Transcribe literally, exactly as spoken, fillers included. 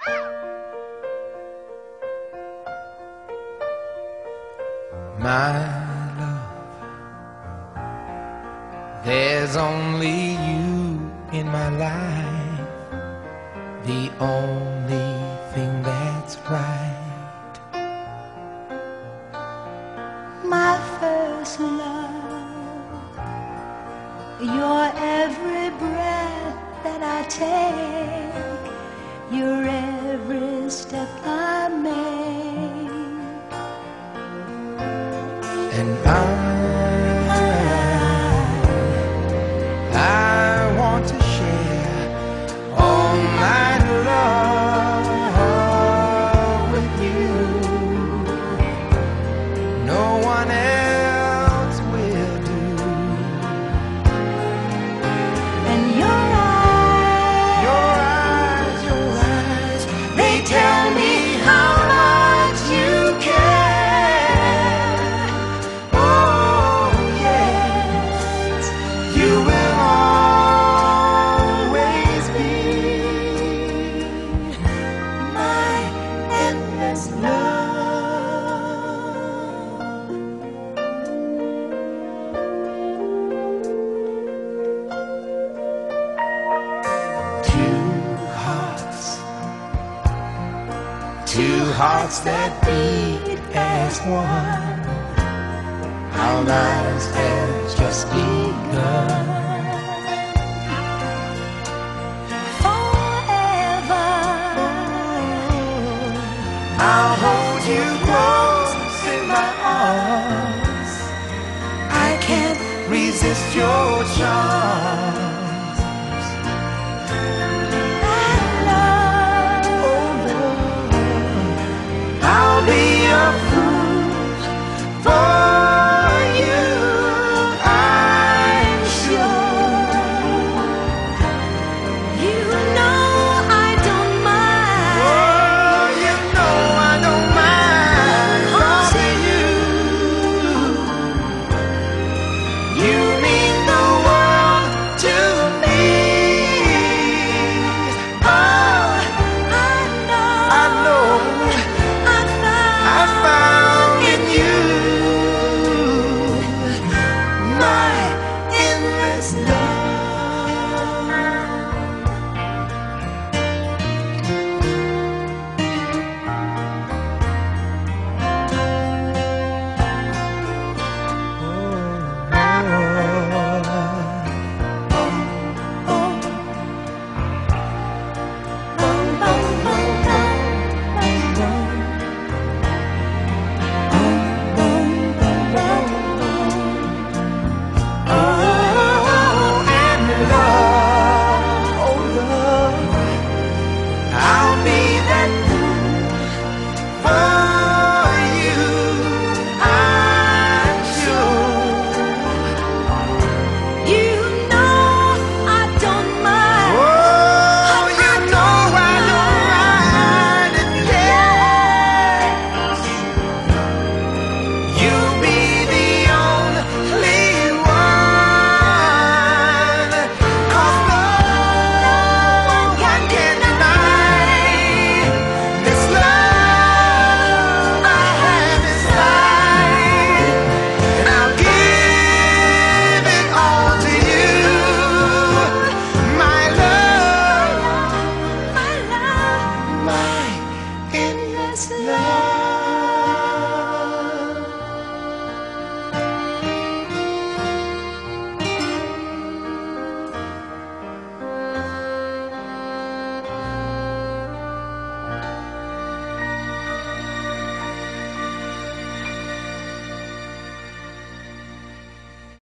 My love, there's only you in my life, the only thing that's right. My first love, your every breath that I take, your every step I make. And I, I want to share all my love with you. No one else will do. And your eyes, Your eyes, your eyes, they tell me how much you care. You will always be my endless love. Two hearts, two hearts that beat as one. Our lives have just begun. Forever, I'll hold you close in my arms. I can't resist your charm.